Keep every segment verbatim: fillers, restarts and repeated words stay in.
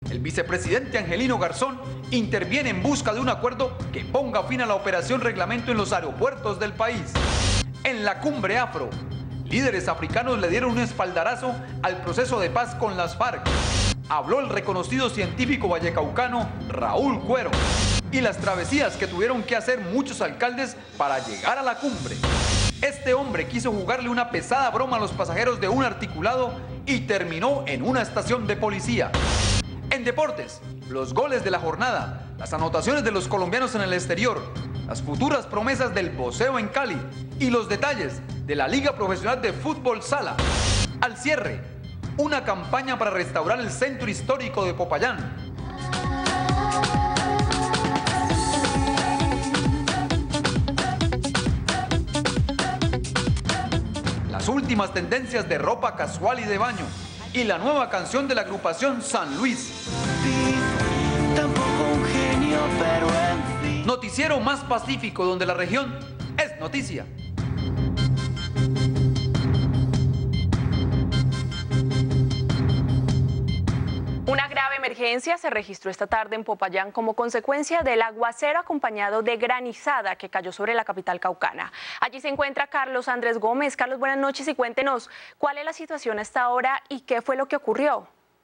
el vicepresidente Angelino Garzón interviene en busca de un acuerdo que ponga fin a la operación reglamento en los aeropuertos del país. En la cumbre afro, líderes africanos le dieron un espaldarazo al proceso de paz con las FARC. Habló el reconocido científico vallecaucano Raúl Cuero y las travesías que tuvieron que hacer muchos alcaldes para llegar a la cumbre. Este hombre quiso jugarle una pesada broma a los pasajeros de un articulado y terminó en una estación de policía. En deportes, los goles de la jornada, las anotaciones de los colombianos en el exterior, las futuras promesas del boxeo en Cali y los detalles de la Liga Profesional de Fútbol Sala. Al cierre, una campaña para restaurar el centro histórico de Popayán. Las últimas tendencias de ropa casual y de baño y la nueva canción de la agrupación San Luis. Noticiero más pacífico donde la región es noticia. Una grave emergencia se registró esta tarde en Popayán como consecuencia del aguacero acompañado de granizada que cayó sobre la capital caucana. Allí se encuentra Carlos Andrés Gómez. Carlos, buenas noches y cuéntenos cuál es la situación hasta ahora y qué fue lo que ocurrió.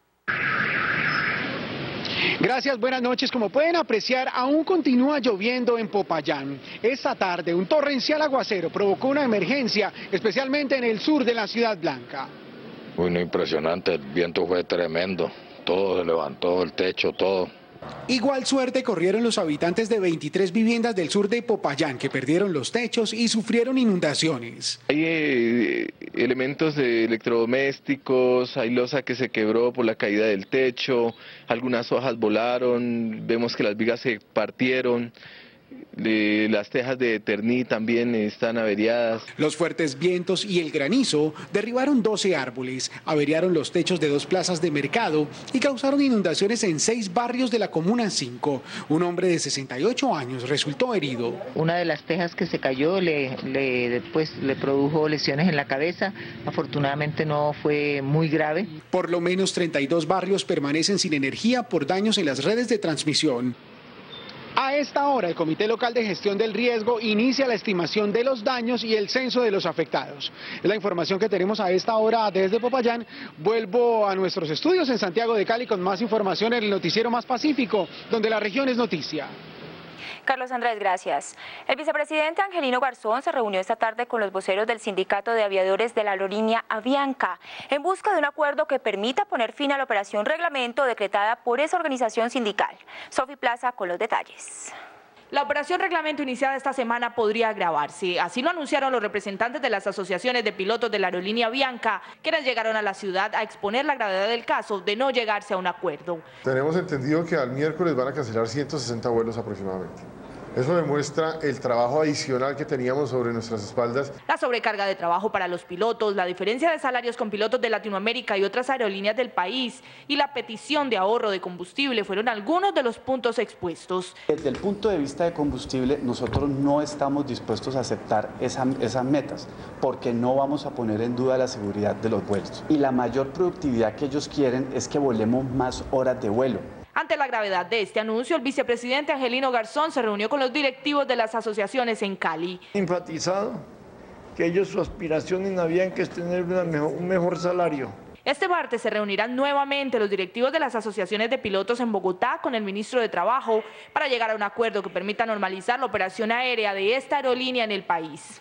Gracias, buenas noches. Como pueden apreciar, aún continúa lloviendo en Popayán. Esta tarde un torrencial aguacero provocó una emergencia, especialmente en el sur de la Ciudad Blanca. Bueno, impresionante, el viento fue tremendo. Todo se levantó, el techo, todo. Igual suerte corrieron los habitantes de veintitrés viviendas del sur de Popayán que perdieron los techos y sufrieron inundaciones. Hay eh, elementos de electrodomésticos, hay losa que se quebró por la caída del techo, algunas hojas volaron, vemos que las vigas se partieron. De las tejas de Terní también están averiadas. Los fuertes vientos y el granizo derribaron doce árboles, averiaron los techos de dos plazas de mercado y causaron inundaciones en seis barrios de la Comuna cinco. Un hombre de sesenta y ocho años resultó herido. Una de las tejas que se cayó le, le, después le produjo lesiones en la cabeza, afortunadamente no fue muy grave. Por lo menos treinta y dos barrios permanecen sin energía por daños en las redes de transmisión. A esta hora, el Comité Local de Gestión del Riesgo inicia la estimación de los daños y el censo de los afectados. Es la información que tenemos a esta hora desde Popayán. Vuelvo a nuestros estudios en Santiago de Cali con más información en el noticiero más pacífico, donde la región es noticia. Carlos Andrés, gracias. El vicepresidente Angelino Garzón se reunió esta tarde con los voceros del Sindicato de Aviadores de la aerolínea Avianca en busca de un acuerdo que permita poner fin a la operación reglamento decretada por esa organización sindical. Sofi Plaza con los detalles. La operación reglamento iniciada esta semana podría agravarse. Así lo anunciaron los representantes de las asociaciones de pilotos de la aerolínea Avianca, quienes llegaron a la ciudad a exponer la gravedad del caso de no llegarse a un acuerdo. Tenemos entendido que al miércoles van a cancelar ciento sesenta vuelos aproximadamente. Eso demuestra el trabajo adicional que teníamos sobre nuestras espaldas. La sobrecarga de trabajo para los pilotos, la diferencia de salarios con pilotos de Latinoamérica y otras aerolíneas del país y la petición de ahorro de combustible fueron algunos de los puntos expuestos. Desde el punto de vista de combustible, nosotros no estamos dispuestos a aceptar esa, esas metas porque no vamos a poner en duda la seguridad de los vuelos. Y la mayor productividad que ellos quieren es que volemos más horas de vuelo. Ante la gravedad de este anuncio, el vicepresidente Angelino Garzón se reunió con los directivos de las asociaciones en Cali. Enfatizado que ellos su aspiración en Avianca es tener una mejor, un mejor salario. Este martes se reunirán nuevamente los directivos de las asociaciones de pilotos en Bogotá con el ministro de Trabajo para llegar a un acuerdo que permita normalizar la operación aérea de esta aerolínea en el país.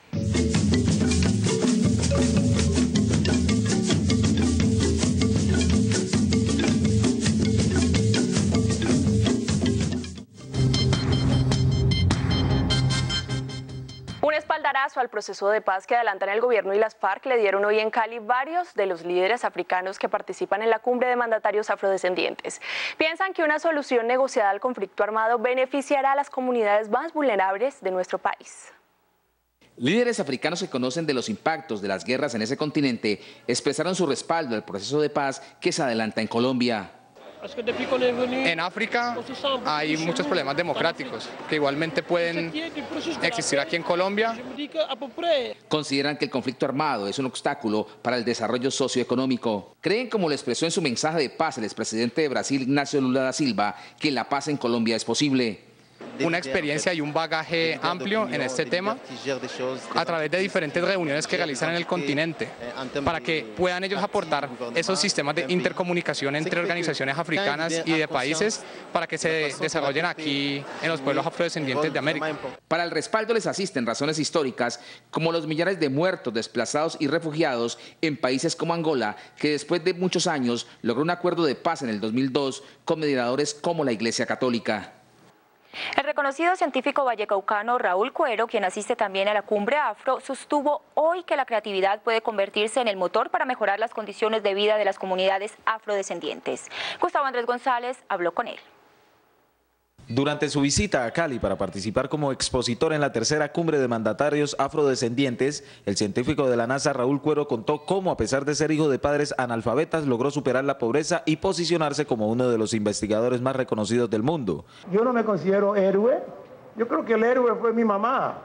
Un espaldarazo al proceso de paz que adelantan el gobierno y las FARC le dieron hoy en Cali varios de los líderes africanos que participan en la cumbre de mandatarios afrodescendientes. Piensan que una solución negociada al conflicto armado beneficiará a las comunidades más vulnerables de nuestro país. Líderes africanos que conocen de los impactos de las guerras en ese continente expresaron su respaldo al proceso de paz que se adelanta en Colombia. En África hay muchos problemas democráticos que igualmente pueden existir aquí en Colombia. Consideran que el conflicto armado es un obstáculo para el desarrollo socioeconómico. Creen, como lo expresó en su mensaje de paz el expresidente de Brasil, Ignacio Lula da Silva, que la paz en Colombia es posible. Una experiencia y un bagaje amplio en este tema a través de diferentes reuniones que realizan en el continente para que puedan ellos aportar esos sistemas de intercomunicación entre organizaciones africanas y de países para que se desarrollen aquí en los pueblos afrodescendientes de América. Para el respaldo les asisten razones históricas como los millares de muertos, desplazados y refugiados en países como Angola, que después de muchos años logró un acuerdo de paz en el dos mil dos con mediadores como la Iglesia Católica. El reconocido científico vallecaucano Raúl Cuero, quien asiste también a la Cumbre Afro, sostuvo hoy que la creatividad puede convertirse en el motor para mejorar las condiciones de vida de las comunidades afrodescendientes. Gustavo Andrés González habló con él. Durante su visita a Cali para participar como expositor en la tercera cumbre de mandatarios afrodescendientes, el científico de la NASA Raúl Cuero contó cómo, a pesar de ser hijo de padres analfabetas, logró superar la pobreza y posicionarse como uno de los investigadores más reconocidos del mundo. Yo no me considero héroe, yo creo que el héroe fue mi mamá,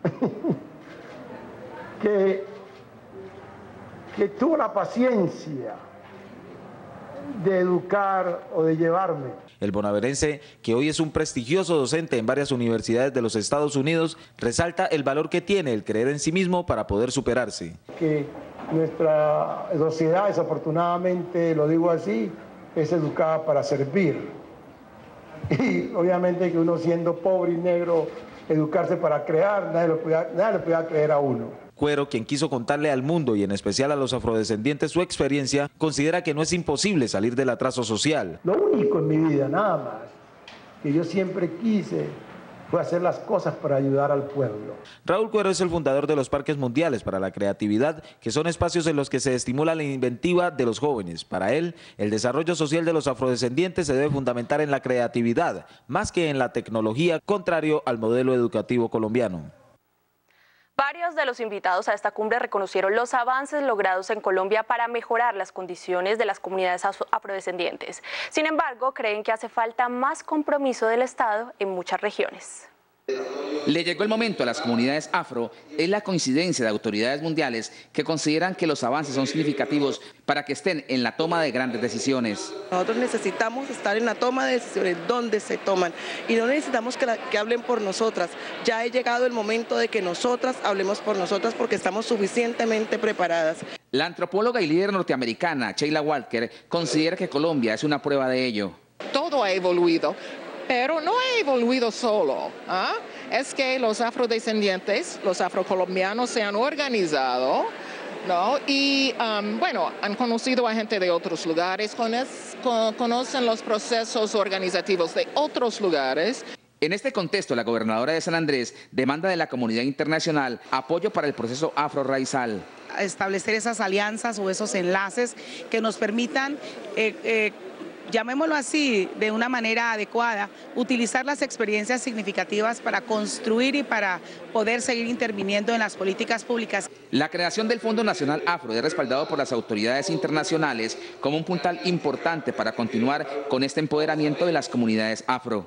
que, que tuvo la paciencia de educar o de llevarme. El bonaerense, que hoy es un prestigioso docente en varias universidades de los Estados Unidos, resalta el valor que tiene el creer en sí mismo para poder superarse. Que nuestra sociedad, desafortunadamente, lo digo así, es educada para servir. Y obviamente que uno siendo pobre y negro, educarse para crear, nadie lo podía, nadie le podía creer a uno. Cuero, quien quiso contarle al mundo y en especial a los afrodescendientes su experiencia, considera que no es imposible salir del atraso social. Lo único en mi vida, nada más, que yo siempre quise fue hacer las cosas para ayudar al pueblo. Raúl Cuero es el fundador de los Parques Mundiales para la Creatividad, que son espacios en los que se estimula la inventiva de los jóvenes. Para él, el desarrollo social de los afrodescendientes se debe fundamentar en la creatividad, más que en la tecnología, contrario al modelo educativo colombiano. Varios de los invitados a esta cumbre reconocieron los avances logrados en Colombia para mejorar las condiciones de las comunidades afrodescendientes. Sin embargo, creen que hace falta más compromiso del Estado en muchas regiones. Le llegó el momento a las comunidades afro, es la coincidencia de autoridades mundiales que consideran que los avances son significativos para que estén en la toma de grandes decisiones. Nosotros necesitamos estar en la toma de decisiones donde se toman y no necesitamos que, la, que hablen por nosotras. Ya ha llegado el momento de que nosotras hablemos por nosotras porque estamos suficientemente preparadas. La antropóloga y líder norteamericana Sheila Walker considera que Colombia es una prueba de ello. Todo ha evoluido. Pero no ha evoluido solo, ¿ah? Es que los afrodescendientes, los afrocolombianos se han organizado, ¿no? Y, um, bueno, han conocido a gente de otros lugares, conocen los procesos organizativos de otros lugares. En este contexto, la gobernadora de San Andrés demanda de la comunidad internacional apoyo para el proceso afro-raizal. Establecer esas alianzas o esos enlaces que nos permitan eh, eh, llamémoslo así, de una manera adecuada, utilizar las experiencias significativas para construir y para poder seguir interviniendo en las políticas públicas. La creación del Fondo Nacional Afro es respaldado por las autoridades internacionales como un puntal importante para continuar con este empoderamiento de las comunidades afro.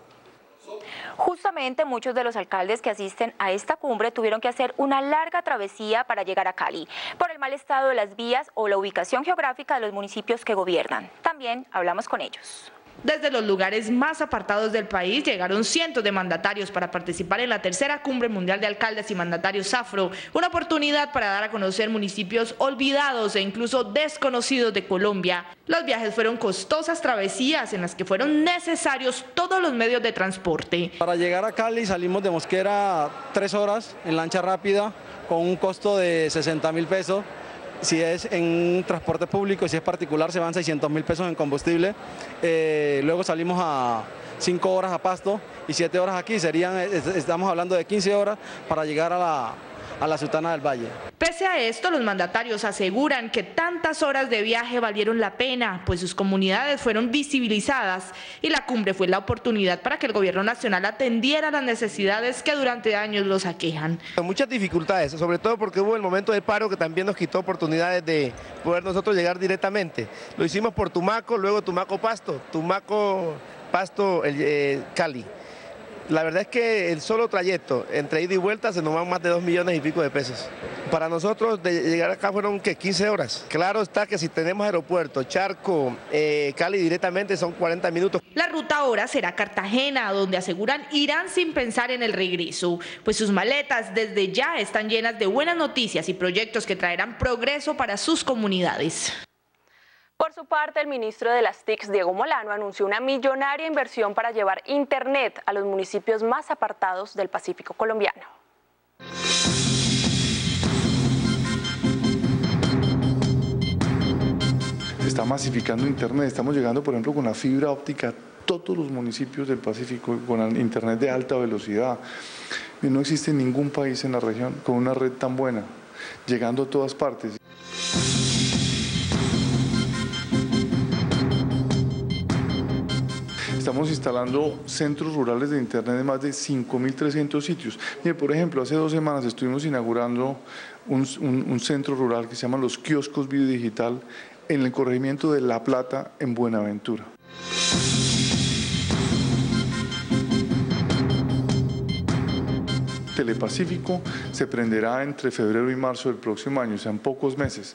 Justamente muchos de los alcaldes que asisten a esta cumbre tuvieron que hacer una larga travesía para llegar a Cali, por el mal estado de las vías o la ubicación geográfica de los municipios que gobiernan. También hablamos con ellos. Desde los lugares más apartados del país llegaron cientos de mandatarios para participar en la tercera Cumbre Mundial de Alcaldes y Mandatarios Afro, una oportunidad para dar a conocer municipios olvidados e incluso desconocidos de Colombia. Los viajes fueron costosas travesías en las que fueron necesarios todos los medios de transporte. Para llegar a Cali salimos de Mosquera tres horas en lancha rápida con un costo de sesenta mil pesos. Si es en transporte público y si es particular se van seiscientos mil pesos en combustible. Eh, luego salimos a cinco horas a Pasto y siete horas aquí, serían, estamos hablando de quince horas para llegar a la, a la Sultana del Valle. Pese a esto, los mandatarios aseguran que tantas horas de viaje valieron la pena, pues sus comunidades fueron visibilizadas y la cumbre fue la oportunidad para que el gobierno nacional atendiera las necesidades que durante años los aquejan. Muchas dificultades, sobre todo porque hubo el momento del paro que también nos quitó oportunidades de poder nosotros llegar directamente. Lo hicimos por Tumaco, luego Tumaco-Pasto, Tumaco-Pasto, eh, Cali. La verdad es que el solo trayecto entre ida y vuelta se nos van más de dos millones y pico de pesos. Para nosotros de llegar acá fueron ¿qué? quince horas. Claro está que si tenemos aeropuerto, Charco, eh, Cali directamente son cuarenta minutos. La ruta ahora será Cartagena, donde aseguran irán sin pensar en el regreso, pues sus maletas desde ya están llenas de buenas noticias y proyectos que traerán progreso para sus comunidades. Por su parte, el ministro de las T I Cs, Diego Molano, anunció una millonaria inversión para llevar Internet a los municipios más apartados del Pacífico colombiano. Está masificando Internet, estamos llegando, por ejemplo, con la fibra óptica a todos los municipios del Pacífico, con Internet de alta velocidad. Y no existe ningún país en la región con una red tan buena, llegando a todas partes. Estamos instalando centros rurales de Internet de más de cinco mil trescientos sitios. Mire, por ejemplo, hace dos semanas estuvimos inaugurando un, un, un centro rural que se llama los kioscos Biodigital en el corregimiento de La Plata, en Buenaventura. Telepacífico se prenderá entre febrero y marzo del próximo año, o sea, en pocos meses.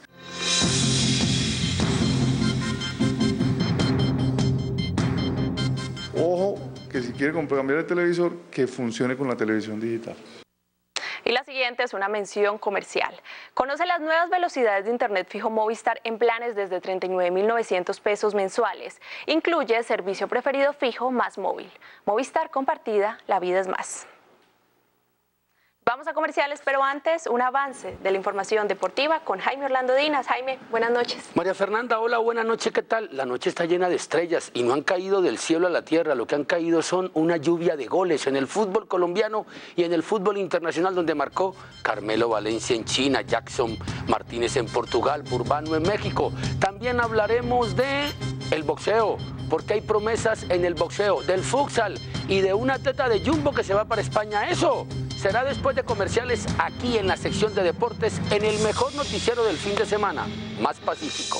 Ojo, que si quiere cambiar el televisor, que funcione con la televisión digital. Y la siguiente es una mención comercial. Conoce las nuevas velocidades de Internet fijo Movistar en planes desde treinta y nueve mil novecientos pesos mensuales. Incluye servicio preferido fijo más móvil. Movistar compartida, la vida es más. Vamos a comerciales, pero antes un avance de la información deportiva con Jaime Orlando Dinas. Jaime, buenas noches. María Fernanda, hola, buenas noches, ¿qué tal? La noche está llena de estrellas y no han caído del cielo a la tierra, lo que han caído son una lluvia de goles en el fútbol colombiano y en el fútbol internacional, donde marcó Carmelo Valencia en China, Jackson Martínez en Portugal, Burbano en México. También hablaremos de el boxeo, porque hay promesas en el boxeo, del futsal y de una teta de Jumbo que se va para España. Eso será después de comerciales aquí en la sección de deportes, en el mejor noticiero del fin de semana, Más Pacífico.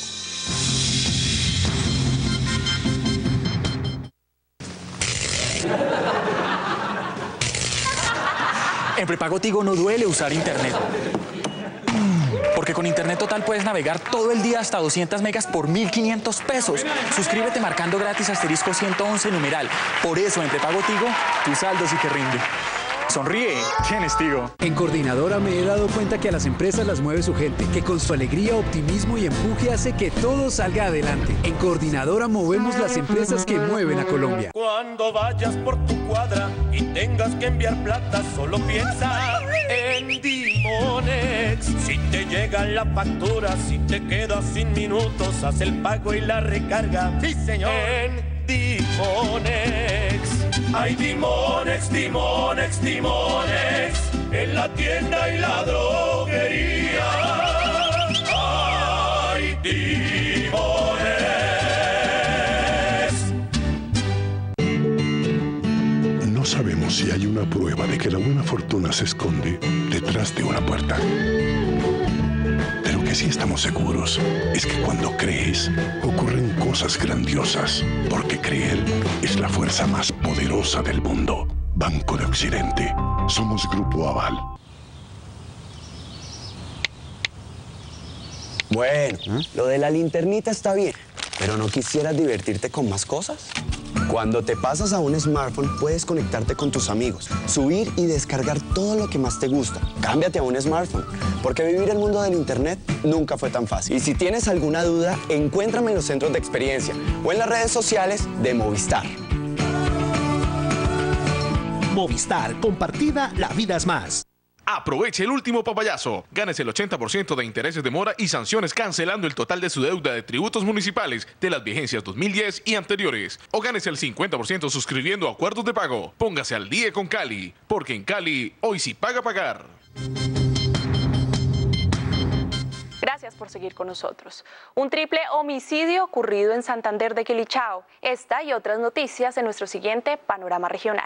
En prepago Tigo no duele usar internet. Porque con Internet Total puedes navegar todo el día hasta doscientas megas por mil quinientos pesos. Suscríbete marcando gratis asterisco ciento once numeral. Por eso en prepago Tigo, tu saldo sí que rinde. Sonríe, tienes Tigo. En Coordinadora me he dado cuenta que a las empresas las mueve su gente, que con su alegría, optimismo y empuje hace que todo salga adelante. En Coordinadora movemos las empresas que mueven a Colombia. Cuando vayas por tu cuadra y tengas que enviar plata, solo piensa en Dimonex. Si te llega la factura, si te quedas sin minutos, haz el pago y la recarga. Sí, señor. En Dimonex. Hay Dimonex, Dimonex, Dimonex, en la tienda y la droguería. Hay Dimonex. No sabemos si hay una prueba de que la buena fortuna se esconde detrás de una puerta. Pero que sí estamos seguros es que cuando crees, ocurren cosas grandiosas, porque creer es la fuerza más poderosa del mundo. Banco de Occidente. Somos Grupo Aval. Bueno, lo de la linternita está bien, pero ¿no quisieras divertirte con más cosas? Cuando te pasas a un smartphone, puedes conectarte con tus amigos, subir y descargar todo lo que más te gusta. Cámbiate a un smartphone, porque vivir el mundo del internet nunca fue tan fácil. Y si tienes alguna duda, encuéntrame en los centros de experiencia o en las redes sociales de Movistar. Movistar, compartida, la vida es más. Aproveche el último papayazo. Gánese el ochenta por ciento de intereses de mora y sanciones cancelando el total de su deuda de tributos municipales de las vigencias dos mil diez y anteriores. O gánese el cincuenta por ciento suscribiendo acuerdos de pago. Póngase al día con Cali, porque en Cali hoy sí paga pagar. Gracias por seguir con nosotros. Un triple homicidio ocurrido en Santander de Quilichao. Esta y otras noticias en nuestro siguiente Panorama Regional.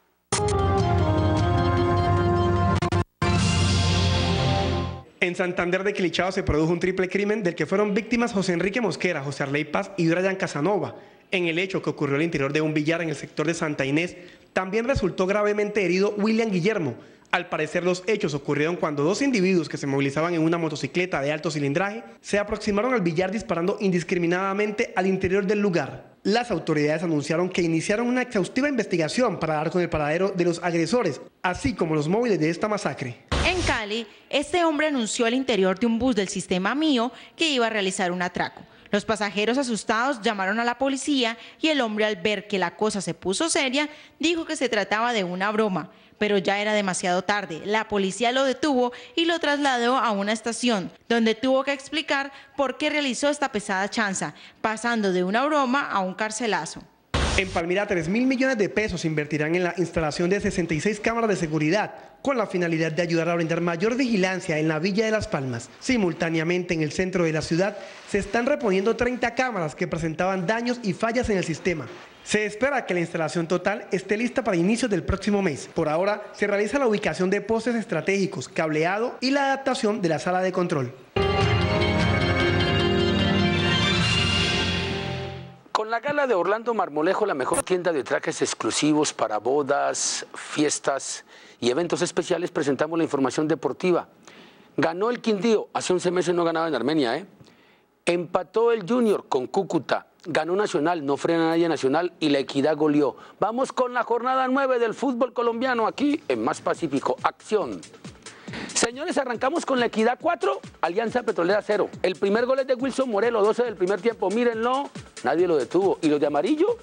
En Santander de Quilichao se produjo un triple crimen del que fueron víctimas José Enrique Mosquera, José Arley Paz y Brian Casanova. En el hecho que ocurrió al interior de un billar en el sector de Santa Inés, también resultó gravemente herido William Guillermo. Al parecer, los hechos ocurrieron cuando dos individuos que se movilizaban en una motocicleta de alto cilindraje se aproximaron al billar disparando indiscriminadamente al interior del lugar. Las autoridades anunciaron que iniciaron una exhaustiva investigación para dar con el paradero de los agresores, así como los móviles de esta masacre. En Cali, este hombre anunció al interior de un bus del sistema Mío que iba a realizar un atraco. Los pasajeros asustados llamaron a la policía y el hombre, al ver que la cosa se puso seria, dijo que se trataba de una broma. Pero ya era demasiado tarde. La policía lo detuvo y lo trasladó a una estación, donde tuvo que explicar por qué realizó esta pesada chanza, pasando de una broma a un carcelazo. En Palmira, tres mil millones de pesos se invertirán en la instalación de sesenta y seis cámaras de seguridad, con la finalidad de ayudar a brindar mayor vigilancia en la Villa de Las Palmas. Simultáneamente, en el centro de la ciudad, se están reponiendo treinta cámaras que presentaban daños y fallas en el sistema. Se espera que la instalación total esté lista para inicios del próximo mes. Por ahora, se realiza la ubicación de postes estratégicos, cableado y la adaptación de la sala de control. Con la gala de Orlando Marmolejo, la mejor tienda de trajes exclusivos para bodas, fiestas y eventos especiales, presentamos la información deportiva. Ganó el Quindío, hace once meses no ganaba en Armenia, ¿eh? Empató el Junior con Cúcuta, ganó Nacional, no frena nadie Nacional y la Equidad goleó. Vamos con la jornada nueve del fútbol colombiano aquí en Más Pacífico. Acción. Señores, arrancamos con la Equidad cuatro, Alianza Petrolera cero. El primer gol es de Wilson Morelo, doce del primer tiempo. Mírenlo, nadie lo detuvo. ¿Y los de amarillo?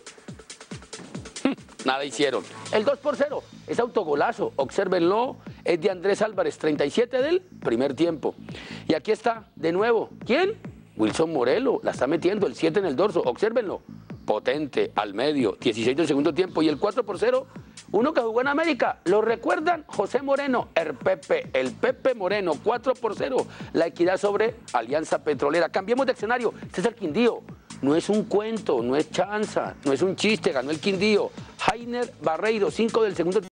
Nada hicieron. El dos por cero es autogolazo, obsérvenlo, es de Andrés Álvarez, treinta y siete del primer tiempo. Y aquí está, de nuevo, ¿quién? Wilson Morelo, la está metiendo, el siete en el dorso, obsérvenlo. Potente, al medio, dieciséis del segundo tiempo. Y el cuatro por cero, uno que jugó en América, ¿lo recuerdan? José Moreno, el Pepe, el Pepe Moreno, cuatro por cero. La Equidad sobre Alianza Petrolera. Cambiemos de escenario, este es el Quindío. No es un cuento, no es chanza, no es un chiste, ganó el Quindío. Jainer Barreiro, cinco del segundo tiempo.